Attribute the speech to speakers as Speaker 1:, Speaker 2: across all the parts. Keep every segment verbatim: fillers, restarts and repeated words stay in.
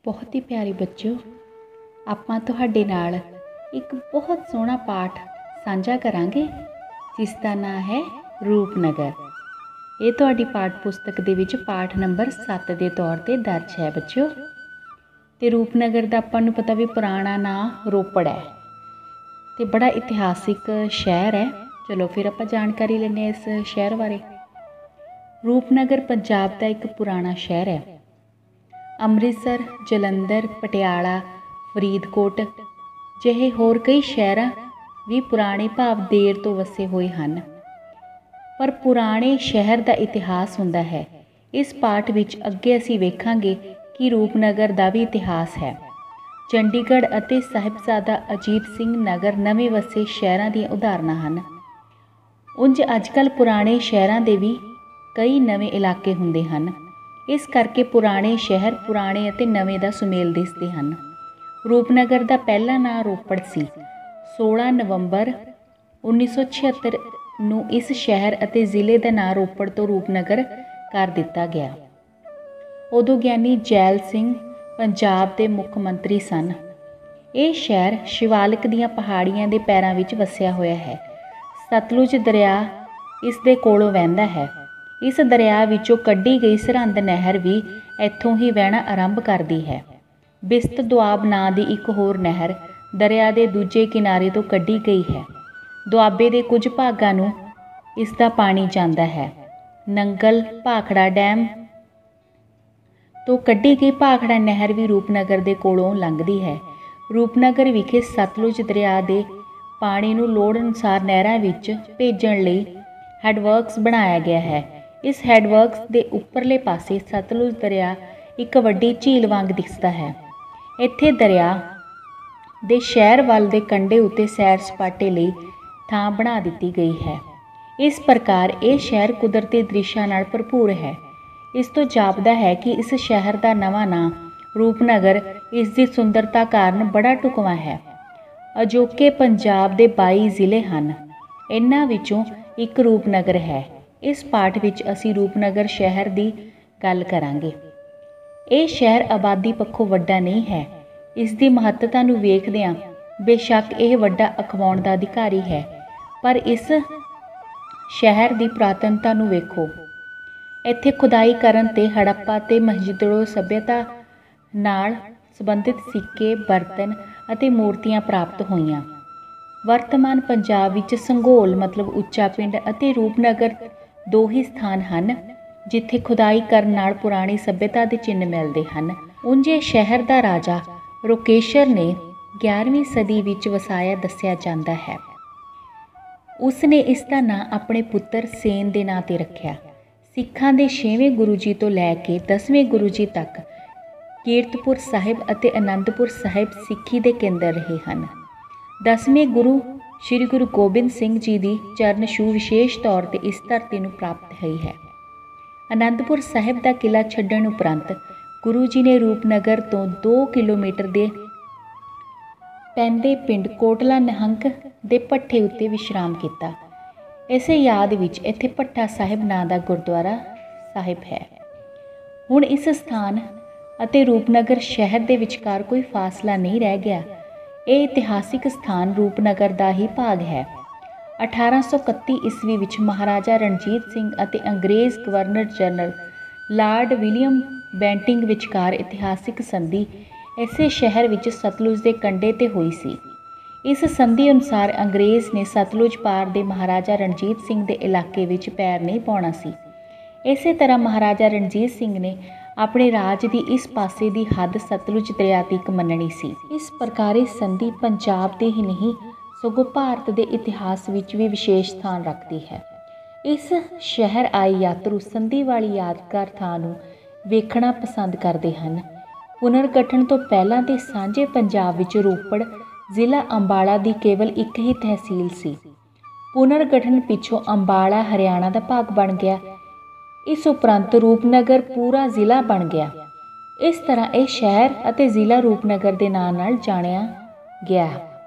Speaker 1: बहुत ही प्यारे बच्चों, ਆਪਾਂ ਤੁਹਾਡੇ ਨਾਲ एक बहुत सोहना पाठ साझा करांगे जिस का नाम है रूपनगर। ये तुहाडी पाठ पुस्तक दे विच पाठ नंबर सत्त के तौर पर दर्ज है बच्चों। तो रूपनगर का आपां नूं पता भी पुराना नाम रोपड़ है तो बड़ा इतिहासिक शहर है। चलो फिर आपां जानकारी लैंदे इस शहर बारे। रूपनगर पंजाब का एक पुराना शहर है। ਅੰਮ੍ਰਿਤਸਰ, ਜਲੰਧਰ, ਪਟਿਆਲਾ, ਫਰੀਦਕੋਟ ਜਿਹੇ ਹੋਰ ਕਈ ਸ਼ਹਿਰਾਂ ਵੀ ਪੁਰਾਣੇ ਭਾਵ ਦੇਰ ਤੋਂ ਵਸੇ ਹੋਏ ਹਨ, ਪਰ ਪੁਰਾਣੇ ਸ਼ਹਿਰ ਦਾ ਇਤਿਹਾਸ ਹੁੰਦਾ ਹੈ। ਇਸ ਪਾਠ ਵਿੱਚ ਅੱਗੇ ਅਸੀਂ ਵੇਖਾਂਗੇ ਕਿ ਰੂਪਨਗਰ ਦਾ ਵੀ ਇਤਿਹਾਸ ਹੈ। ਚੰਡੀਗੜ੍ਹ ਅਤੇ ਸਾਹਿਬਜ਼ਾਦਾ ਅਜੀਤ ਸਿੰਘ ਨਗਰ ਨਵੇਂ ਵਸੇ ਸ਼ਹਿਰਾਂ ਦੀਆਂ ਉਦਾਹਰਨਾਂ ਹਨ। ਉਂਝ ਅੱਜ ਕੱਲ੍ਹ ਪੁਰਾਣੇ ਸ਼ਹਿਰਾਂ ਦੇ ਵੀ ਕਈ ਨਵੇਂ ਇਲਾਕੇ ਹੁੰਦੇ ਹਨ। इस करके पुराने शहर पुराने ਅਤੇ नवे का सुमेल दिसते हैं। रूपनगर का पहला नाम रोपड़ सी। सोलह नवंबर उन्नीस सौ छिहत्तर नूं इस शहर ਅਤੇ ਜ਼ਿਲ੍ਹੇ का नाम रोपड़ तो रूपनगर कर दिता गया। उदों ਗਿਆਨੀ ਜੈਲ ਸਿੰਘ पंजाब के मुख मंत्री सन। ये शहर शिवालिक दीआं पहाड़ियां दे पैरां विच वसिया होया है। सतलुज दरिया इस दे कोलों वਹਿੰਦਾ है। इस दरिया विचों कढ़ी गई सरहंद नहर भी इत्थों ही वहना आरंभ करती है। बिस्त दुआब नां दी एक होर नहर दरिया के दूजे किनारे तो कढ़ी गई है। दुआबे के कुछ भागां नूं इसका पानी जाता है। नंगल भाखड़ा डैम तो कढ़ी गई भाखड़ा नहर भी रूपनगर के कोलों लंघदी है। रूपनगर विखे सतलुज दरिया के पानी नूं लोड़ अनुसार नहरां विच भेजण लई हैडवर्क्स बनाया गया है। इस हैडवर्क्स के उपरले पासे सतलुज दरिया एक वड्डी झील वांग दिसदा है। इत्थे दरिया दे शहर वाल दे कंढे उत्ते सैर सपाटे लई थां बना दित्ती गई है। इस प्रकार ये शहर कुदरती दृश्यां नाल भरपूर है। इस तो जापदा है कि इस शहर का नवां नाम रूपनगर इसकी सुंदरता कारण बड़ा ढुकवां है। अजोके पंजाब के बाई जिले हैं, इन्हां विचों एक रूपनगर है। इस पाठ विच असी रूपनगर शहर की गल करांगे। ये शहर आबादी पक्षों वड्डा नहीं है। इसकी महत्ता नूं वेखदिआं बेशक यह वड्डा अखवाउण दा अधिकारी है, पर इस शहर की पुरातनता नूं वेखो। इत्थे खुदाई करन ते हड़प्पा ते मोहनजोदड़ो सभ्यता नाल संबंधित सिक्के, बर्तन अते मूर्तियां प्राप्त होईयां। वर्तमान पंजाब विच संघोल मतलब उच्चा पिंड अते रूपनगर दो ही स्थान हैं जिथे खुदाई करन नाल पुरानी सभ्यता के चिन्ह मिलते हैं। उंज इह शहर का राजा रोकेशर ने ग्यारहवीं सदी विच वसाया दस्सिया जाता है। उसने इसका नाम अपने पुत्र सेन के नां ते रखा। सिखां दे छेवें गुरु जी तो लैके दसवें गुरु जी तक कीरतपुर साहिब अते आनंदपुर साहिब सिक्खी के केंद्र रहे हैं। दसवें गुरु श्री गुरु गोबिंद सिंह जी की चरण छूह विशेष तौर पर इस धरती को प्राप्त हुई है। आनंदपुर साहिब का किला छड्डण उपरंत गुरु जी ने रूपनगर तो दो किलोमीटर के पैंदे पिंड कोटला निहंग के भट्ठे उत्ते विश्राम किया। इस याद विच इत्थे भट्ठा साहिब नां दा गुरुद्वारा साहिब है। हुण इस स्थान अते रूपनगर शहर के विचकार कोई फासला नहीं रह गया। ये इतिहासिक स्थान रूपनगर का ही भाग है। अठारह सौ इकत्ती ईस्वी विच महाराजा रणजीत सिंह अते अंग्रेज़ governor general lord William Bentinck विचकार इतिहासिक संधि इसे शहर विच सतलुज के कंढे ते हुई सी। इस संधि अनुसार अंग्रेज़ ने सतलुज पार दे महाराजा रणजीत सिंह के इलाके विच पैर नहीं पाउणा सी। इस तरह महाराजा रणजीत सिंह ने अपने राज की इस पासे की हद सतलुज दरिया तक मननी सी। इस प्रकार इस संधि पंजाब के ही नहीं सगों भारत के इतिहास विच भी विशेष स्थान रखती है। इस शहर आए यात्रु संधि वाली यादगार थां नूं वेखना पसंद करते हैं। पुनर्गठन तो पहलां ते सांझे पंजाब विच रोपड़ जिला अंबाला की केवल एक ही तहसील सी। पुनर्गठन पिछों अंबाला हरियाणा का भाग बन गया। इस उपरंत रूपनगर पूरा जिला बन गया। इस तरह यह शहर अते जिला रूपनगर के नाम नाल जानिया गया।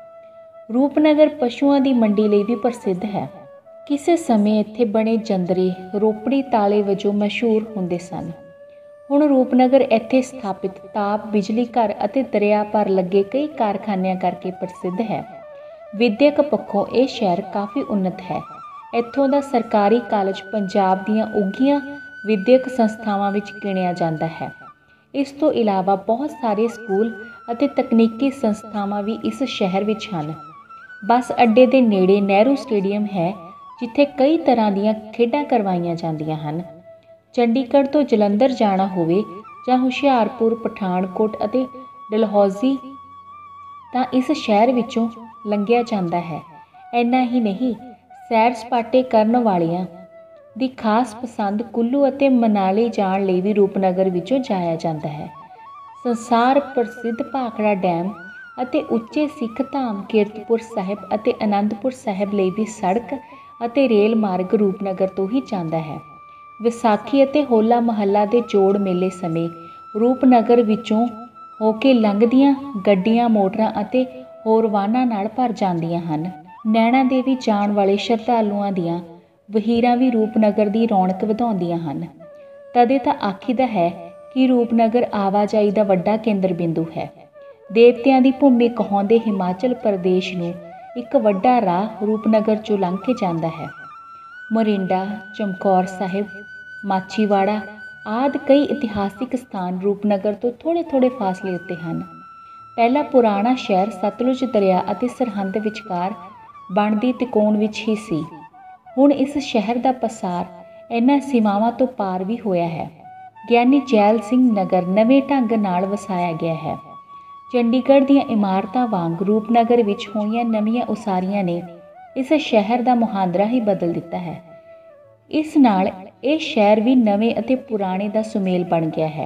Speaker 1: रूपनगर पशुओं की मंडी लिए भी प्रसिद्ध है। किसी समय इत्थे बने जंदरे रोपड़ी ताले वजों मशहूर होंदे सन। ਹੁਣ ਰੂਪਨਗਰ ਇੱਥੇ ਸਥਾਪਿਤ ਤਾਪ ਬਿਜਲੀ ਘਰ ਅਤੇ ਦਰਿਆ ਪਰ ਲੱਗੇ ਕਈ ਕਾਰਖਾਨਿਆਂ ਕਰਕੇ ਪ੍ਰਸਿੱਧ ਹੈ। ਵਿਦਿਅਕ ਪੱਖੋਂ ਇਹ ਸ਼ਹਿਰ ਕਾਫੀ ਉੱਨਤ ਹੈ। ਇੱਥੋਂ ਦਾ ਸਰਕਾਰੀ ਕਾਲਜ ਪੰਜਾਬ ਦੀਆਂ ਉੱਘੀਆਂ ਵਿਦਿਅਕ ਸੰਸਥਾਵਾਂ ਵਿੱਚ ਗਿਣਿਆ ਜਾਂਦਾ ਹੈ। ਇਸ ਤੋਂ ਇਲਾਵਾ ਬਹੁਤ ਸਾਰੇ ਸਕੂਲ ਅਤੇ ਤਕਨੀਕੀ ਸੰਸਥਾਵਾਂ ਵੀ ਇਸ ਸ਼ਹਿਰ ਵਿੱਚ ਹਨ। ਬੱਸ ਅੱਡੇ ਦੇ ਨੇੜੇ ਨਹਿਰੂ ਸਟੇਡੀਅਮ ਹੈ, ਜਿੱਥੇ ਕਈ ਤਰ੍ਹਾਂ ਦੀਆਂ ਖੇਡਾਂ ਕਰਵਾਈਆਂ ਜਾਂਦੀਆਂ ਹਨ। ਚੰਡੀਗੜ੍ਹ ਤੋਂ ਜਲੰਧਰ ਜਾਣਾ ਹੋਵੇ ਜਾਂ ਹੁਸ਼ਿਆਰਪੁਰ, ਪਠਾਨਕੋਟ ਅਤੇ ਡਲਹੌਜ਼ੀ ਤਾਂ ਇਸ ਸ਼ਹਿਰ ਵਿੱਚੋਂ ਲੰਘਿਆ ਜਾਂਦਾ ਹੈ। ਇੰਨਾ ਹੀ ਨਹੀਂ, ਸੈਰ ਸਪਾਟੇ ਕਰਨ ਵਾਲਿਆਂ ਦੀ ਖਾਸ ਪਸੰਦ ਕੁੱਲੂ ਅਤੇ ਮਨਾਲੀ ਜਾਣ ਲਈ ਵੀ ਰੂਪਨਗਰ ਵਿੱਚੋਂ ਜਾਇਆ ਜਾਂਦਾ ਹੈ। ਸੰਸਾਰ ਪ੍ਰਸਿੱਧ ਭਾਖੜਾ ਡੈਮ ਅਤੇ ਉੱਚੇ ਸਿੱਖ ਧਾਮ ਕੀਰਤਪੁਰ ਸਾਹਿਬ ਅਤੇ ਅਨੰਦਪੁਰ ਸਾਹਿਬ ਲਈ ਵੀ ਸੜਕ ਅਤੇ ਰੇਲ ਮਾਰਗ ਰੂਪਨਗਰ ਤੋਂ ਹੀ ਜਾਂਦਾ ਹੈ। ਵਿਸਾਖੀ ਅਤੇ ਹੋਲਾ ਮਹੱਲਾ ਦੇ ਜੋੜ ਮੇਲੇ ਸਮੇਂ ਰੂਪਨਗਰ ਵਿੱਚੋਂ ਹੋ ਕੇ ਲੰਘਦੀਆਂ ਗੱਡੀਆਂ, ਮੋਟਰਾਂ ਅਤੇ ਹੋਰ ਵਾਹਨਾਂ ਨਾਲ ਭਰ ਜਾਂਦੀਆਂ ਹਨ। ਨੈਣਾ ਦੇਵੀ ਜਾਣ ਵਾਲੇ ਸ਼ਰਧਾਲੂਆਂ ਦੀਆਂ ਵਹੀਰਾਂ ਵੀ ਰੂਪਨਗਰ ਦੀ ਰੌਣਕ ਵਧਾਉਂਦੀਆਂ ਹਨ। ਤਦੇ ਤਾਂ ਆਖੀਦਾ ਹੈ ਕਿ ਰੂਪਨਗਰ ਆਵਾਜਾਈ ਦਾ ਵੱਡਾ ਕੇਂਦਰ ਬਿੰਦੂ ਹੈ। ਦੇਵਤਿਆਂ ਦੀ ਭੂਮੀ ਕਹਾਉਂਦੇ ਹਿਮਾਚਲ ਪ੍ਰਦੇਸ਼ ਨੂੰ ਇੱਕ ਵੱਡਾ ਰਾਹ ਰੂਪਨਗਰ 'ਚੋਂ ਲੰਘ ਕੇ ਜਾਂਦਾ ਹੈ। ਮੋਰਿੰਡਾ, ਚਮਕੌਰ ਸਾਹਿਬ, ਮਾਛੀਵਾੜਾ ਆਦਿ ਕਈ ਇਤਿਹਾਸਿਕ ਸਥਾਨ ਰੂਪਨਗਰ ਤੋਂ ਥੋੜ੍ਹੇ ਥੋੜ੍ਹੇ ਫਾਸਲੇ ਉੱਤੇ ਹਨ। ਪਹਿਲਾ ਪੁਰਾਣਾ ਸ਼ਹਿਰ ਸਤਲੁਜ ਦਰਿਆ ਅਤੇ ਸਰਹੰਦ ਵਿਚਕਾਰ ਬਣਦੀ ਤਿਕੋਣ ਵਿੱਚ ਹੀ ਸੀ। ਹੁਣ ਇਸ ਸ਼ਹਿਰ ਦਾ ਪਸਾਰ ਇਹਨਾਂ ਸੀਮਾਵਾਂ ਤੋਂ ਪਾਰ ਵੀ ਹੋਇਆ ਹੈ। ਗਿਆਨੀ ਜੈਲ ਸਿੰਘ ਨਗਰ ਨਵੇਂ ਢੰਗ ਨਾਲ ਵਸਾਇਆ ਗਿਆ ਹੈ। ਚੰਡੀਗੜ੍ਹ ਦੀਆਂ ਇਮਾਰਤਾਂ ਵਾਂਗ ਰੂਪਨਗਰ ਵਿੱਚ ਹੋਈਆਂ ਨਵੀਆਂ ਉਸਾਰੀਆਂ ਨੇ ਇਸ ਸ਼ਹਿਰ ਦਾ ਮੁਹਾਂਦਰਾ ਹੀ ਬਦਲ ਦਿੱਤਾ ਹੈ। ਇਸ ਨਾਲ ਇਹ ਸ਼ਹਿਰ ਵੀ ਨਵੇਂ ਅਤੇ ਪੁਰਾਣੇ ਦਾ ਸੁਮੇਲ ਬਣ ਗਿਆ ਹੈ।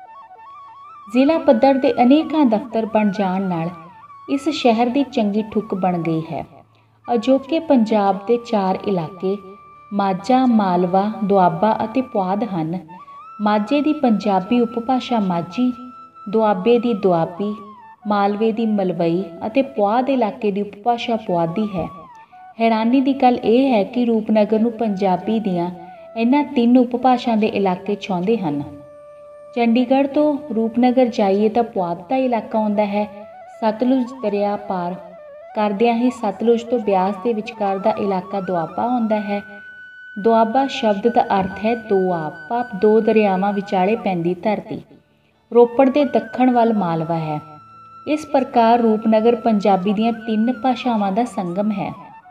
Speaker 1: ਜ਼ਿਲ੍ਹਾ ਪੱਧਰ ਦੇ ਅਨੇਕਾਂ ਦਫ਼ਤਰ ਬਣ ਜਾਣ ਨਾਲ ਇਸ ਸ਼ਹਿਰ ਦੀ ਚੰਗੀ ਠੁੱਕ ਬਣ ਗਈ ਹੈ। ਅਜੋਕੇ ਪੰਜਾਬ ਦੇ ਚਾਰ ਇਲਾਕੇ ਮਾਝਾ, ਮਾਲਵਾ, ਦੁਆਬਾ ਅਤੇ ਪੁਆਧ ਹਨ। ਮਾਝੇ ਦੀ ਪੰਜਾਬੀ ਉਪਭਾਸ਼ਾ ਮਾਝੀ, ਦੁਆਬੇ ਦੀ ਦੁਆਬੀ, ਮਾਲਵੇ ਦੀ ਮਲਵਈ ਅਤੇ ਪੁਆਧ ਇਲਾਕੇ ਦੀ ਉਪਭਾਸ਼ਾ ਪੁਆਧੀ ਹੈ। ਹੈਰਾਨੀ ਦੀ ਗੱਲ ਇਹ ਹੈ ਕਿ ਰੂਪਨਗਰ ਨੂੰ ਪੰਜਾਬੀ ਦੀਆਂ ਇਹਨਾਂ ਤਿੰਨ ਉਪਭਾਸ਼ਾ ਦੇ ਇਲਾਕੇ ਚਾਹੁੰਦੇ ਹਨ। ਚੰਡੀਗੜ੍ਹ ਤੋਂ ਰੂਪਨਗਰ ਜਾਈਏ ਤਾਂ ਪੁਆਧ ਦਾ ਇਲਾਕਾ ਆਉਂਦਾ ਹੈ। ਸਤਲੁਜ ਦਰਿਆ ਪਾਰ ਕਰਦਿਆਂ ਹੀ ਸਤਲੁਜ ਤੋਂ ਬਿਆਸ ਦੇ ਵਿਚਕਾਰ ਦਾ ਇਲਾਕਾ ਦੁਆਬਾ ਆਉਂਦਾ ਹੈ। ਦੁਆਬਾ ਸ਼ਬਦ ਦਾ ਅਰਥ ਹੈ ਦੋਆਬ, ਭਾਵ ਦੋ ਦਰਿਆਵਾਂ ਵਿਚਾਲੇ ਪੈਂਦੀ ਧਰਤੀ। ਰੋਪੜ ਦੇ ਦੱਖਣ ਵੱਲ ਮਾਲਵਾ ਹੈ। ਇਸ ਪ੍ਰਕਾਰ ਰੂਪਨਗਰ ਪੰਜਾਬੀ ਦੀਆਂ ਤਿੰਨ ਭਾਸ਼ਾਵਾਂ ਦਾ ਸੰਗਮ ਹੈ।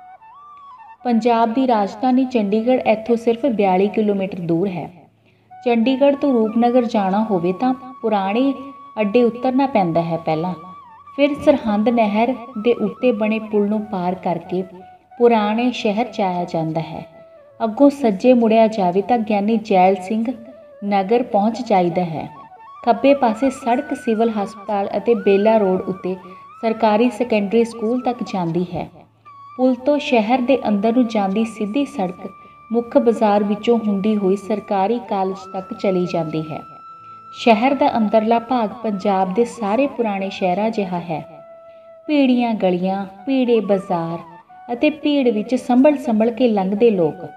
Speaker 1: ਪੰਜਾਬ ਦੀ ਰਾਜਧਾਨੀ ਚੰਡੀਗੜ੍ਹ ਇੱਥੋਂ ਸਿਰਫ ਬਿਆਲੀ ਕਿਲੋਮੀਟਰ ਦੂਰ ਹੈ। ਚੰਡੀਗੜ੍ਹ ਤੋਂ ਰੂਪਨਗਰ ਜਾਣਾ ਹੋਵੇ ਤਾਂ ਪੁਰਾਣੇ ਅੱਡੇ ਉਤਰਨਾ ਪੈਂਦਾ ਹੈ ਪਹਿਲਾਂ, ਫਿਰ ਸਰਹੰਦ ਨਹਿਰ ਦੇ ਉੱਤੇ ਬਣੇ ਪੁਲ ਨੂੰ ਪਾਰ ਕਰਕੇ ਪੁਰਾਣੇ ਸ਼ਹਿਰ 'ਚ ਆਇਆ ਜਾਂਦਾ ਹੈ। ਅੱਗੋਂ ਸੱਜੇ ਮੁੜਿਆ ਜਾਵੇ ਤਾਂ ਗਿਆਨੀ ਜੈਲ ਸਿੰਘ ਨਗਰ ਪਹੁੰਚ ਜਾਈਦਾ ਹੈ। ਖੱਬੇ ਪਾਸੇ ਸੜਕ ਸਿਵਲ ਹਸਪਤਾਲ ਅਤੇ ਬੇਲਾ ਰੋਡ ਉੱਤੇ ਸਰਕਾਰੀ ਸੈਕੰਡਰੀ ਸਕੂਲ ਤੱਕ ਜਾਂਦੀ ਹੈ। ਪੁਲ ਤੋਂ ਸ਼ਹਿਰ ਦੇ ਅੰਦਰ ਨੂੰ ਜਾਂਦੀ ਸਿੱਧੀ ਸੜਕ ਮੁੱਖ ਬਾਜ਼ਾਰ ਵਿੱਚੋਂ ਹੁੰਦੀ ਹੋਈ ਸਰਕਾਰੀ ਕਾਲਜ ਤੱਕ ਚਲੀ ਜਾਂਦੀ ਹੈ। ਸ਼ਹਿਰ ਦਾ ਅੰਦਰਲਾ ਭਾਗ ਪੰਜਾਬ ਦੇ ਸਾਰੇ ਪੁਰਾਣੇ ਸ਼ਹਿਰਾਂ ਜਿਹਾ ਹੈ। ਭੀੜੀਆਂ ਗਲੀਆਂ, ਭੀੜੇ ਬਾਜ਼ਾਰ ਅਤੇ ਭੀੜ ਵਿੱਚ ਸੰਭਲ ਸੰਭਲ ਕੇ ਲੰਘਦੇ ਲੋਕ।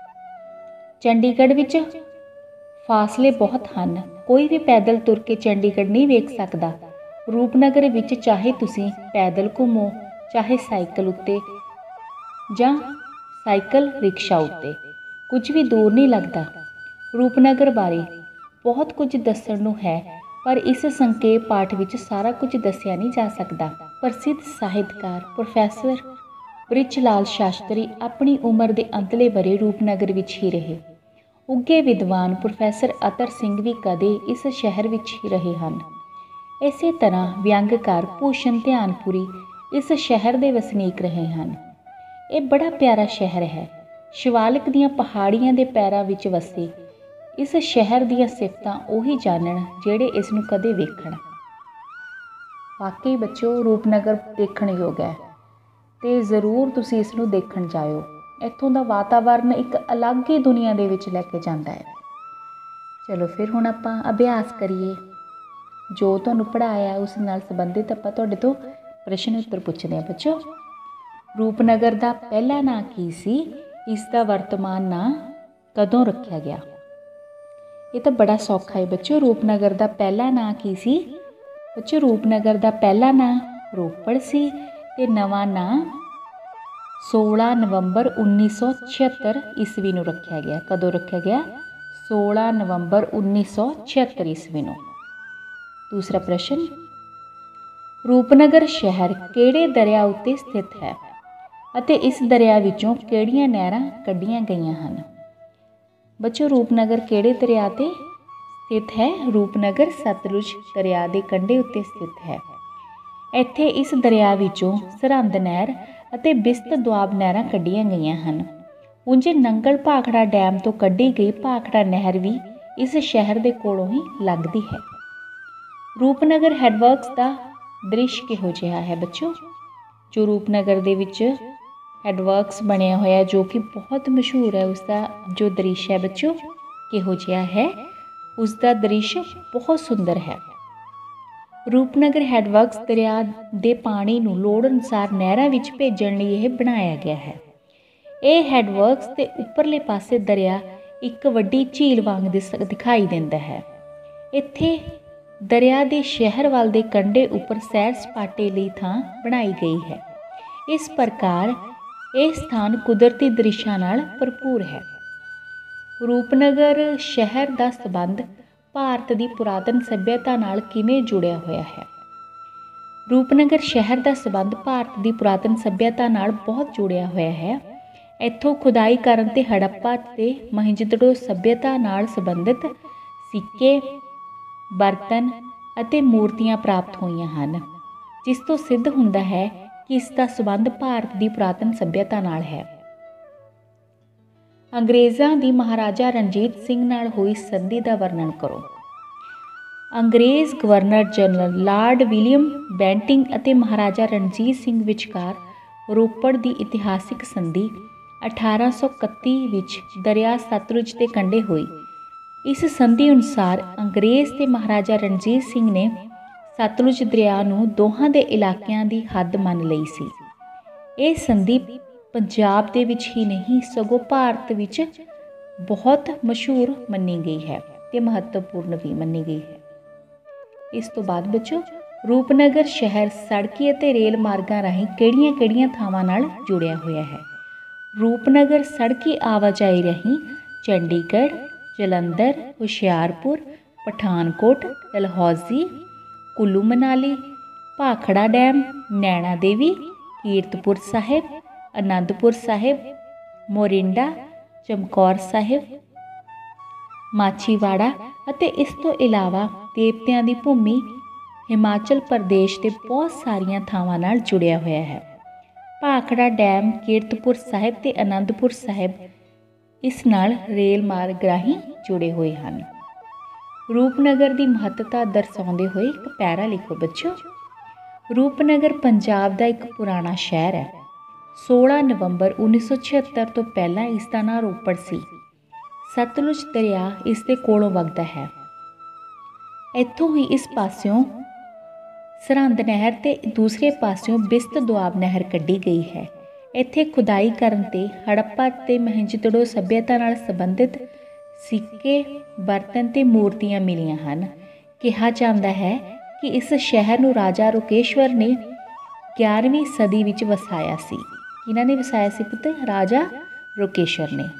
Speaker 1: ਚੰਡੀਗੜ੍ਹ ਵਿੱਚ ਫਾਸਲੇ ਬਹੁਤ ਹਨ। ਕੋਈ ਵੀ ਪੈਦਲ ਤੁਰ ਕੇ ਚੰਡੀਗੜ੍ਹ ਨਹੀਂ ਵੇਖ ਸਕਦਾ। ਰੂਪਨਗਰ ਵਿੱਚ ਚਾਹੇ ਤੁਸੀਂ ਪੈਦਲ ਘੁੰਮੋ, ਚਾਹੇ ਸਾਈਕਲ ਉੱਤੇ ਜਾਂ ਸਾਈਕਲ ਰਿਕਸ਼ਾ ਉੱਤੇ, ਕੁਝ ਵੀ ਦੂਰ ਨਹੀਂ ਲੱਗਦਾ। ਰੂਪਨਗਰ ਬਾਰੇ ਬਹੁਤ ਕੁਝ ਦੱਸਣ ਨੂੰ ਹੈ, ਪਰ ਇਸ ਸੰਖੇਪ ਪਾਠ ਵਿੱਚ ਸਾਰਾ ਕੁਝ ਦੱਸਿਆ ਨਹੀਂ ਜਾ ਸਕਦਾ। ਪ੍ਰਸਿੱਧ ਸਾਹਿਤਕਾਰ ਪ੍ਰੋਫੈਸਰ ਬ੍ਰਿਜ ਲਾਲ ਸ਼ਾਸਤਰੀ ਆਪਣੀ ਉਮਰ ਦੇ ਅੰਤਲੇ ਵਰ੍ਹੇ ਰੂਪਨਗਰ ਵਿੱਚ ਹੀ ਰਹੇ। ਉੱਘੇ ਵਿਦਵਾਨ ਪ੍ਰੋਫੈਸਰ ਅਤਰ ਸਿੰਘ ਵੀ ਕਦੇ ਇਸ ਸ਼ਹਿਰ ਵਿੱਚ ਹੀ ਰਹੇ ਹਨ। ਇਸੇ ਤਰ੍ਹਾਂ ਵਿਅੰਗਕਾਰ ਭੂਸ਼ਣ ਧਿਆਨਪੁਰੀ ਇਸ ਸ਼ਹਿਰ ਦੇ ਵਸਨੀਕ ਰਹੇ ਹਨ। ਇਹ ਬੜਾ ਪਿਆਰਾ ਸ਼ਹਿਰ ਹੈ। ਸ਼ਿਵਾਲਿਕ ਦੀਆਂ ਪਹਾੜੀਆਂ ਦੇ ਪੈਰਾਂ ਵਿੱਚ ਵਸੇ ਇਸ ਸ਼ਹਿਰ ਦੀਆਂ ਸਿਫਤਾਂ ਉਹੀ ਜਾਣਨ ਜਿਹੜੇ ਇਸ ਨੂੰ ਕਦੇ ਵੇਖਣ। ਵਾਕਈ ਬੱਚਿਓ, ਰੂਪਨਗਰ ਦੇਖਣ ਯੋਗ ਹੈ ਅਤੇ ਜ਼ਰੂਰ ਤੁਸੀਂ ਇਸ ਨੂੰ ਦੇਖਣ ਜਾਇਓ। ਇੱਥੋਂ ਦਾ ਵਾਤਾਵਰਨ ਇੱਕ ਅਲੱਗ ਹੀ ਦੁਨੀਆ ਦੇ ਵਿੱਚ ਲੈ ਕੇ ਜਾਂਦਾ ਹੈ। ਚਲੋ ਫਿਰ ਹੁਣ ਆਪਾਂ ਅਭਿਆਸ ਕਰੀਏ। ਜੋ ਤੁਹਾਨੂੰ ਪੜ੍ਹਾਇਆ ਉਸ ਨਾਲ ਸੰਬੰਧਿਤ ਆਪਾਂ ਤੁਹਾਡੇ ਤੋਂ ਪ੍ਰਸ਼ਨ ਉੱਤਰ ਪੁੱਛਦੇ ਹਾਂ ਬੱਚੋ। ਰੂਪਨਗਰ ਦਾ ਪਹਿਲਾ ਨਾਂ ਕੀ ਸੀ? ਇਸ ਦਾ ਵਰਤਮਾਨ ਨਾਂ ਕਦੋਂ ਰੱਖਿਆ ਗਿਆ? ये तो बड़ा सौखा है बच्चों। रूपनगर का पहला नाम की सी बच्चों? रूपनगर का पहला नाम रोपड़ सी ते नवां नाम सोलह नवंबर उन्नीस सौ छिहत्तर ईस्वी नूं रखा गया। कदों रखा गया? सोलह नवंबर उन्नीस सौ छिहत्तर ईस्वी नूं। दूसरा प्रश्न, रूपनगर शहर किहड़े दरिया उत्ते स्थित है अते इस दरिया विचों किहड़ियां नहरां कढियां गईयां हन? बच्चों रूपनगर किहड़े दरिया ते स्थित है? रूपनगर सतलुज दरिया के कंढे उत्ते स्थित है। ਇੱਥੇ इस दरिया विचों सरहंद नहर ਅਤੇ ਬਿਸਤ ਦੁਆਬ ਨਹਿਰਾਂ ਕੱਢੀਆਂ ਗਈਆਂ ਹਨ। ਉਂਝ ਨੰਗਲ ਭਾਖੜਾ ਡੈਮ ਤੋਂ ਕੱਢੀ ਗਈ ਭਾਖੜਾ ਨਹਿਰ ਵੀ ਇਸ ਸ਼ਹਿਰ ਦੇ ਕੋਲੋਂ ਹੀ ਲੱਗਦੀ ਹੈ। ਰੂਪਨਗਰ ਹੈਡਵਰਕਸ ਦਾ ਦ੍ਰਿਸ਼ ਕਿਹੋ ਜਿਹਾ ਹੈ ਬੱਚੋ? ਜੋ ਰੂਪਨਗਰ ਦੇ ਵਿੱਚ ਹੈਡਵਰਕਸ ਬਣਿਆ ਹੋਇਆ ਜੋ ਕਿ ਬਹੁਤ ਮਸ਼ਹੂਰ ਹੈ, ਉਸ ਦਾ ਜੋ ਦ੍ਰਿਸ਼ ਹੈ ਬੱਚੋ ਕਿਹੋ ਜਿਹਾ ਹੈ? ਉਸ ਦਾ ਦ੍ਰਿਸ਼ ਬਹੁਤ ਸੁੰਦਰ ਹੈ। ਰੂਪਨਗਰ ਹੈਡਵਰਕਸ ਦਰਿਆ ਦੇ ਪਾਣੀ ਨੂੰ ਲੋੜ ਅਨੁਸਾਰ ਨਹਿਰਾਂ ਵਿੱਚ ਭੇਜਣ ਲਈ ਇਹ ਬਣਾਇਆ ਗਿਆ ਹੈ। ਇਹ ਹੈਡਵਰਕਸ ਦੇ ਉੱਪਰਲੇ ਪਾਸੇ ਦਰਿਆ ਇੱਕ ਵੱਡੀ ਝੀਲ ਵਾਂਗ ਦਿਸ ਦਿਖਾਈ ਦਿੰਦਾ ਹੈ। ਇੱਥੇ ਦਰਿਆ ਦੇ ਸ਼ਹਿਰ ਵੱਲ ਦੇ ਕੰਢੇ ਉੱਪਰ ਸੈਰ ਸਪਾਟੇ ਲਈ ਥਾਂ ਬਣਾਈ ਗਈ ਹੈ। ਇਸ ਪ੍ਰਕਾਰ ਇਹ ਸਥਾਨ ਕੁਦਰਤੀ ਦ੍ਰਿਸ਼ਾਂ ਨਾਲ ਭਰਪੂਰ ਹੈ। ਰੂਪਨਗਰ ਸ਼ਹਿਰ ਦਾ ਸੰਬੰਧ ਭਾਰਤ ਦੀ ਪੁਰਾਤਨ ਸੱਭਿਅਤਾ ਨਾਲ ਕਿਵੇਂ ਜੁੜਿਆ ਹੋਇਆ ਹੈ? ਰੂਪਨਗਰ ਸ਼ਹਿਰ ਦਾ ਸੰਬੰਧ ਭਾਰਤ ਦੀ ਪੁਰਾਤਨ ਸੱਭਿਅਤਾ ਨਾਲ ਬਹੁਤ ਜੁੜਿਆ ਹੋਇਆ ਹੈ। ਇੱਥੋਂ ਖੁਦਾਈ ਕਰਨ ਤੇ ਹੜੱਪਾ ਤੇ ਮੋਹਿੰਜੋਦੜੋ ਸੱਭਿਅਤਾ ਨਾਲ ਸੰਬੰਧਿਤ ਸਿੱਕੇ, ਬਰਤਨ ਅਤੇ ਮੂਰਤੀਆਂ ਪ੍ਰਾਪਤ ਹੋਈਆਂ ਹਨ, ਜਿਸ ਤੋਂ ਸਿੱਧ ਹੁੰਦਾ ਹੈ ਕਿ ਇਸ ਦਾ ਸੰਬੰਧ ਭਾਰਤ ਦੀ ਪੁਰਾਤਨ ਸੱਭਿਅਤਾ ਨਾਲ ਹੈ। ਅੰਗਰੇਜ਼ਾਂ ਦੀ ਮਹਾਰਾਜਾ ਰਣਜੀਤ ਸਿੰਘ ਨਾਲ ਹੋਈ ਸੰਧੀ ਦਾ ਵਰਣਨ ਕਰੋ। ਅੰਗਰੇਜ਼ governor general lord William Bentinck ਅਤੇ ਮਹਾਰਾਜਾ ਰਣਜੀਤ ਸਿੰਘ ਵਿਚਕਾਰ ਰੋਪੜ ਦੀ ਇਤਿਹਾਸਿਕ ਸੰਧੀ ਅਠਾਰਾਂ ਸੌ ਇਕੱਤੀ ਵਿੱਚ ਦਰਿਆ ਸਤਲੁਜ ਦੇ ਕੰਢੇ ਹੋਈ। ਇਸ ਸੰਧੀ ਅਨੁਸਾਰ ਅੰਗਰੇਜ਼ ਤੇ ਮਹਾਰਾਜਾ ਰਣਜੀਤ ਸਿੰਘ ਨੇ ਸਤਲੁਜ ਦਰਿਆ ਨੂੰ ਦੋਹਾਂ ਦੇ ਇਲਾਕਿਆਂ ਦੀ ਹੱਦ ਮੰਨ ਲਈ ਸੀ। ਇਹ ਸੰਧੀ ਪੰਜਾਬ ਦੇ ਵਿੱਚ ਹੀ ਨਹੀਂ ਸਗੋਂ ਭਾਰਤ ਵਿੱਚ ਬਹੁਤ ਮਸ਼ਹੂਰ ਮੰਨੀ ਗਈ ਹੈ ਤੇ ਮਹੱਤਵਪੂਰਨ ਵੀ ਮੰਨੀ ਗਈ ਹੈ। ਇਸ ਤੋਂ ਬਾਅਦ ਬੱਚੋ ਰੂਪਨਗਰ ਸ਼ਹਿਰ ਸੜਕੀ ਅਤੇ ਰੇਲ ਮਾਰਗਾਂ ਰਾਹੀਂ ਕਿਹੜੀਆਂ-ਕਿਹੜੀਆਂ ਥਾਵਾਂ ਨਾਲ ਜੁੜਿਆ ਹੋਇਆ ਹੈ? ਰੂਪਨਗਰ ਸੜਕੀ ਆਵਾਜਾਈ ਰਾਹੀਂ ਚੰਡੀਗੜ੍ਹ, ਜਲੰਧਰ, ਹੁਸ਼ਿਆਰਪੁਰ, ਪਠਾਨਕੋਟ, ਡਲਹੌਜ਼ੀ, ਕੁੱਲੂ ਮਨਾਲੀ, ਭਾਖੜਾ ਡੈਮ, ਨੈਣਾ ਦੇਵੀ, ਕੀਰਤਪੁਰ ਸਾਹਿਬ, ਅਨੰਦਪੁਰ ਸਾਹਿਬ, ਮੋਰਿੰਡਾ, ਚਮਕੌਰ ਸਾਹਿਬ, ਮਾਛੀਵਾੜਾ ਅਤੇ ਇਸ ਤੋਂ ਇਲਾਵਾ ਦੇਵਤਿਆਂ ਦੀ ਭੂਮੀ ਹਿਮਾਚਲ ਪ੍ਰਦੇਸ਼ ਦੇ ਬਹੁਤ ਸਾਰੀਆਂ ਥਾਵਾਂ ਨਾਲ ਜੁੜਿਆ ਹੋਇਆ ਹੈ। ਭਾਖੜਾ ਡੈਮ, ਕੀਰਤਪੁਰ ਸਾਹਿਬ ਤੇ ਅਨੰਦਪੁਰ ਸਾਹਿਬ ਇਸ ਨਾਲ ਰੇਲ ਮਾਰਗ ਰਾਹੀਂ ਜੁੜੇ ਹੋਏ ਹਨ। ਰੂਪਨਗਰ ਦੀ ਮਹੱਤਤਾ ਦਰਸਾਉਂਦੇ ਹੋਏ ਇੱਕ ਪੈਰਾ ਲਿਖੋ ਬੱਚੋ। ਰੂਪਨਗਰ ਪੰਜਾਬ ਦਾ ਇੱਕ ਪੁਰਾਣਾ ਸ਼ਹਿਰ ਹੈ। सोलह नवंबर उन्नीस सौ छिहत्तर तो पहला इसका नाम रोपड़ सी। सतलुज दरिया इस दे कोलों वगदा है। इत्थों ही इस पास्यों सरहंद नहर ते दूसरे पास्यों बिस्त दुआब नहर कड्ढी गई है। इत्थे खुदाई करन ते हड़प्पा ते मोहिंजोदड़ो सभ्यता नाल संबंधित सिक्के, बर्तन ते मूर्तियां मिलियां हन। कहा जाता है कि इस शहर नूं राजा रोकेश्वर ने ग्यारहवीं सदी विच वसाया सी। किन्हां ने वसाया सी पुत? राजा रोकेश्वर ने।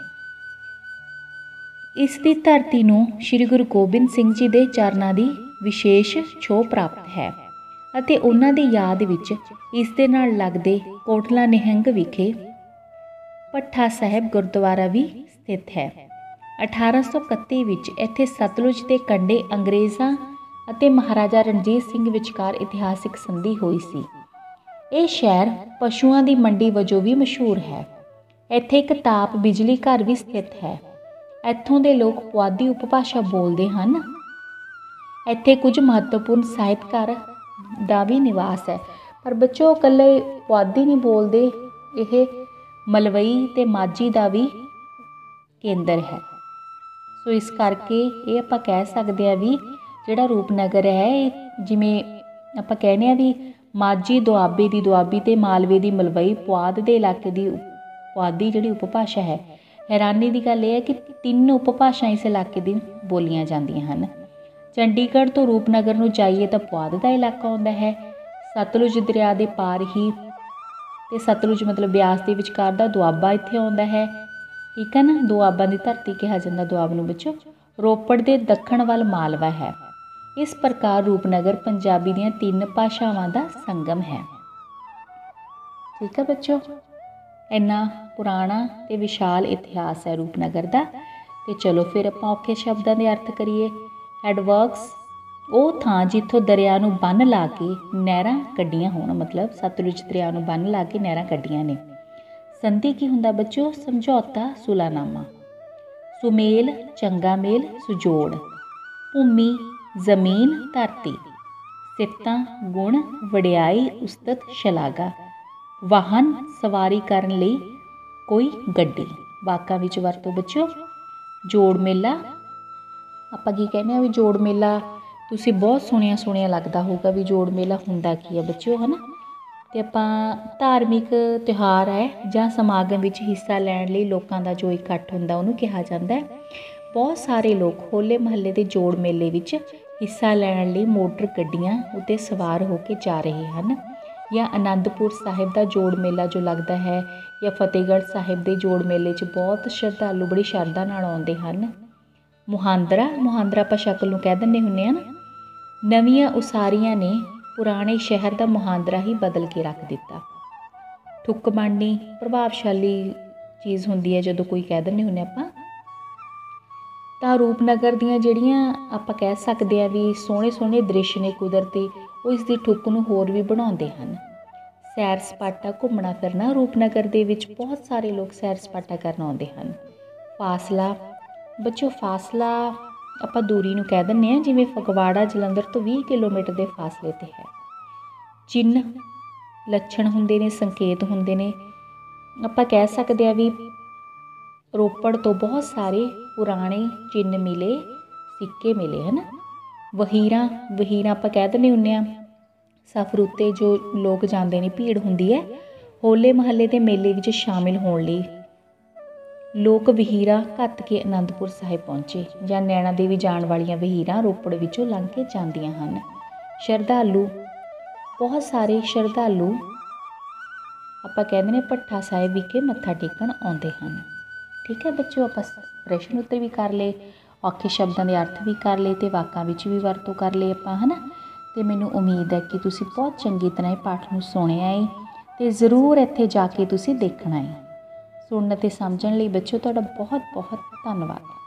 Speaker 1: इस दी धरती नूं श्री गुरु गोबिंद सिंह जी दे चरनां दी विशेष छोह प्राप्त है ਅਤੇ ਉਹਨਾਂ ਦੀ ਯਾਦ ਵਿੱਚ ਇਸ ਦੇ ਨਾਲ ਲੱਗਦੇ ਕੋਟਲਾ ਨਿਹੰਗ ਵਿਖੇ ਭੱਠਾ ਸਾਹਿਬ ਗੁਰਦੁਆਰਾ ਵੀ ਸਥਿਤ ਹੈ। ਅਠਾਰਾਂ ਸੌ ਇਕੱਤੀ ਵਿੱਚ ਇੱਥੇ ਸਤਲੁਜ ਦੇ ਕੰਢੇ ਅੰਗਰੇਜ਼ਾਂ ਅਤੇ ਮਹਾਰਾਜਾ ਰਣਜੀਤ ਸਿੰਘ ਵਿਚਕਾਰ ਇਤਿਹਾਸਿਕ ਸੰਧੀ ਹੋਈ ਸੀ। ਇਹ ਸ਼ਹਿਰ ਪਸ਼ੂਆਂ ਦੀ ਮੰਡੀ ਵਜੋਂ ਵੀ ਮਸ਼ਹੂਰ ਹੈ। ਇੱਥੇ ਇੱਕ ਤਾਪ ਬਿਜਲੀ ਘਰ ਵੀ ਸਥਿਤ ਹੈ। ਇੱਥੋਂ ਦੇ ਲੋਕ ਪੁਆਧੀ ਉਪਭਾਸ਼ਾ ਬੋਲਦੇ ਹਨ। ਇੱਥੇ ਕੁਝ ਮਹੱਤਵਪੂਰਨ ਸਾਹਿਤਕਾਰ ਦਾ ਵੀ ਨਿਵਾਸ ਹੈ। ਪਰ ਬੱਚੋ ਇਕੱਲੇ ਪੁਆਧੀ ਨਹੀਂ ਬੋਲਦੇ, ਇਹ ਮਲਵਈ ਅਤੇ ਮਾਝੀ ਦਾ ਵੀ ਕੇਂਦਰ ਹੈ। ਸੋ ਇਸ ਕਰਕੇ ਇਹ ਆਪਾਂ ਕਹਿ ਸਕਦੇ ਹਾਂ ਵੀ ਜਿਹੜਾ ਰੂਪਨਗਰ ਹੈ ਇਹ ਜਿਵੇਂ ਆਪਾਂ ਕਹਿੰਦੇ ਹਾਂ ਵੀ ਮਾਝੀ ਦੁਆਬੇ ਦੀ ਦੁਆਬੀ ਅਤੇ ਮਾਲਵੇ ਦੀ ਮਲਵਈ ਪੁਆਧ ਦੇ ਇਲਾਕੇ ਦੀ ਪੁਆਧੀ ਜਿਹੜੀ ਉਪਭਾਸ਼ਾ ਹੈ हैरानी की गल यह है कि तीन उपभाषा इस इलाके दी बोलियां जांदियां हन। चंडीगढ़ तो रूपनगर नूं जाइए तो पुआध का इलाका आउंदा है। सतलुज दरिया के पार ही ते सतलुज मतलब ब्यास के विचकार दा दुआबा इत्थे आउंदा है। ठीक है ना, दुआबा की धरती कहा जाता दुआब नूं बच्चों। रोपड़ के दक्षिण वाल मालवा है। इस प्रकार रूपनगर पंजाबी दीयां तीन भाषावां दा संगम है। ठीक है बच्चों, इन्ना पुराना ते विशाल इतिहास है रूपनगर दा। ते चलो फिर आपां औखे शब्दां दे अर्थ करिए। हैडवर्क्स ਉਹ ਥਾਂ ਜਿੱਥੋਂ ਦਰਿਆ ਨੂੰ ਬੰਨ ਲਾ ਕੇ ਨਹਿਰਾਂ ਕੱਢੀਆਂ ਹੋਣ, ਮਤਲਬ ਸਤਲੁਜ ਦਰਿਆ ਨੂੰ ਬੰਨ ਲਾ ਕੇ ਨਹਿਰਾਂ ਕੱਢੀਆਂ ਨੇ। ਸੰਧੀ ਕੀ ਹੁੰਦਾ ਬੱਚੋ? ਸਮਝੌਤਾ, ਸੁਲਾਨਾਮਾ। ਸੁਮੇਲ, ਚੰਗਾ ਮੇਲ, ਸੁਜੋੜ। ਭੂਮੀ, ਜ਼ਮੀਨ, ਧਰਤੀ। ਸਿੱਤਾਂ, ਗੁਣ, ਵਡਿਆਈ, ਉਸਤਤ, ਸ਼ਲਾਘਾ। ਵਾਹਨ, ਸਵਾਰੀ ਕਰਨ ਲਈ ਕੋਈ ਗੱਡੀ। ਵਾਕਾਂ ਵਿੱਚ ਵਰਤੋ ਬੱਚੋ। ਜੋੜ ਮੇਲਾ, ਆਪਾਂ ਕੀ ਕਹਿੰਦੇ ਆ ਵੀ ਜੋੜ ਮੇਲਾ ਤੁਸੀਂ ਬਹੁਤ ਸੁਣਿਆ ਸੁਣਿਆ ਲੱਗਦਾ ਹੋਊਗਾ ਵੀ ਜੋੜ ਮੇਲਾ ਹੁੰਦਾ ਕੀ ਹੈ ਬੱਚਿਓ, ਹੈ ਨਾ। ਅਤੇ ਆਪਾਂ ਧਾਰਮਿਕ ਤਿਉਹਾਰ ਹੈ ਜਾਂ ਸਮਾਗਮ ਵਿੱਚ ਹਿੱਸਾ ਲੈਣ ਲਈ ਲੋਕਾਂ ਦਾ ਜੋ ਇਕੱਠ ਹੁੰਦਾ ਉਹਨੂੰ ਕਿਹਾ ਜਾਂਦਾ ਹੈ। ਬਹੁਤ ਸਾਰੇ ਲੋਕ ਹੋਲੇ ਮਹੱਲੇ ਦੇ ਜੋੜ ਮੇਲੇ ਵਿੱਚ ਹਿੱਸਾ ਲੈਣ ਲਈ ਮੋਟਰ ਗੱਡੀਆਂ ਉੱਤੇ ਸਵਾਰ ਹੋ ਕੇ ਜਾ ਰਹੇ ਹਨ। ਜਾਂ ਅਨੰਦਪੁਰ ਸਾਹਿਬ ਦਾ ਜੋੜ ਮੇਲਾ ਜੋ ਲੱਗਦਾ ਹੈ, ਜਾਂ ਫਤਿਹਗੜ੍ਹ ਸਾਹਿਬ ਦੇ ਜੋੜ ਮੇਲੇ 'ਚ ਬਹੁਤ ਸ਼ਰਧਾਲੂ ਬੜੀ ਸ਼ਰਧਾ ਨਾਲ ਆਉਂਦੇ ਹਨ। ਮੁਹਾਂਦਰਾ, ਮੁਹਾਂਦਰਾ ਆਪਾਂ ਸ਼ਕਲ ਨੂੰ ਕਹਿ ਦਿੰਦੇ ਹੁੰਦੇ ਹਾਂ ਨਾ। ਨਵੀਆਂ ਉਸਾਰੀਆਂ ਨੇ ਪੁਰਾਣੇ ਸ਼ਹਿਰ ਦਾ ਮੁਹਾਂਦਰਾ ਹੀ ਬਦਲ ਕੇ ਰੱਖ ਦਿੱਤਾ। ਠੁੱਕ ਬਣਨੀ ਪ੍ਰਭਾਵਸ਼ਾਲੀ ਚੀਜ਼ ਹੁੰਦੀ ਹੈ ਜਦੋਂ ਕੋਈ ਕਹਿ ਦਿੰਦੇ ਹੁੰਦੇ ਆਪਾਂ। ਤਾਂ ਰੂਪਨਗਰ ਦੀਆਂ ਜਿਹੜੀਆਂ ਆਪਾਂ ਕਹਿ ਸਕਦੇ ਹਾਂ ਵੀ ਸੋਹਣੇ ਸੋਹਣੇ ਦ੍ਰਿਸ਼ ਨੇ ਕੁਦਰਤੀ, ਉਹ ਇਸ ਦੀ ਠੁੱਕ ਨੂੰ ਹੋਰ ਵੀ ਬਣਾਉਂਦੇ ਹਨ। ਸੈਰ ਸਪਾਟਾ, ਘੁੰਮਣਾ ਫਿਰਨਾ। ਰੂਪਨਗਰ ਦੇ ਵਿੱਚ ਬਹੁਤ ਸਾਰੇ ਲੋਕ ਸੈਰ ਸਪਾਟਾ ਕਰਨ ਆਉਂਦੇ ਹਨ। ਫਾਸਲਾ ਬੱਚੋ, ਫਾਸਲਾ ਆਪਾਂ ਦੂਰੀ ਨੂੰ ਕਹਿ ਦਿੰਦੇ ਹਾਂ, ਜਿਵੇਂ ਫਗਵਾੜਾ ਜਲੰਧਰ ਤੋਂ ਵੀਹ ਕਿਲੋਮੀਟਰ ਦੇ ਫਾਸਲੇ 'ਤੇ ਹੈ। ਚਿੰਨ੍ਹ, ਲੱਛਣ ਹੁੰਦੇ ਨੇ, ਸੰਕੇਤ ਹੁੰਦੇ ਨੇ। ਆਪਾਂ ਕਹਿ ਸਕਦੇ ਹਾਂ ਵੀ ਰੋਪੜ ਤੋਂ ਬਹੁਤ ਸਾਰੇ ਪੁਰਾਣੇ ਚਿੰਨ੍ਹ ਮਿਲੇ, ਸਿੱਕੇ ਮਿਲੇ, ਹੈ ਨਾ। ਵਹੀਰਾਂ, ਵਹੀਰਾਂ ਆਪਾਂ ਕਹਿ ਦਿੰਦੇ ਹੁੰਦੇ ਹਾਂ ਸਫ਼ਰ ਉੱਤੇ ਜੋ ਲੋਕ ਜਾਂਦੇ ਨੇ, ਭੀੜ ਹੁੰਦੀ ਹੈ ਹੋਲੇ ਮਹੱਲੇ ਦੇ ਮੇਲੇ ਵਿੱਚ ਸ਼ਾਮਿਲ ਹੋਣ ਲਈ। ਲੋਕ ਵਹੀਰਾਂ ਘੱਤ ਕੇ ਅਨੰਦਪੁਰ ਸਾਹਿਬ ਪਹੁੰਚੇ। ਜਾਂ ਨੈਣਾ ਦੇਵੀ ਜਾਣ ਵਾਲੀਆਂ ਵਹੀਰਾਂ ਰੋਪੜ ਵਿੱਚੋਂ ਲੰਘ ਕੇ ਜਾਂਦੀਆਂ ਹਨ। ਸ਼ਰਧਾਲੂ, ਬਹੁਤ ਸਾਰੇ ਸ਼ਰਧਾਲੂ ਆਪਾਂ ਕਹਿੰਦੇ ਨੇ ਭੱਠਾ ਸਾਹਿਬ ਵਿਖੇ ਮੱਥਾ ਟੇਕਣ ਆਉਂਦੇ ਹਨ। ਠੀਕ ਹੈ ਬੱਚੋ, ਆਪਾਂ ਪ੍ਰਸ਼ਨ ਉੱਤਰ ਵੀ ਕਰ ਲਏ, ਔਖੇ ਸ਼ਬਦਾਂ ਦੇ ਅਰਥ ਵੀ ਕਰ ਲਏ ਅਤੇ ਵਾਕਾਂ ਵਿੱਚ ਵੀ ਵਰਤੋਂ ਕਰ ਲਏ ਆਪਾਂ, ਹੈ ਨਾ। ਅਤੇ ਮੈਨੂੰ ਉਮੀਦ ਹੈ ਕਿ ਤੁਸੀਂ ਬਹੁਤ ਚੰਗੀ ਤਰ੍ਹਾਂ ਇਹ ਪਾਠ ਨੂੰ ਸੁਣਿਆ ਹੈ ਅਤੇ ਜ਼ਰੂਰ ਇੱਥੇ ਜਾ ਕੇ ਤੁਸੀਂ ਦੇਖਣਾ ਹੈ। ਸੁਣਨ ਅਤੇ ਸਮਝਣ ਲਈ ਬੱਚਿਓ ਤੁਹਾਡਾ ਬਹੁਤ ਬਹੁਤ ਧੰਨਵਾਦ।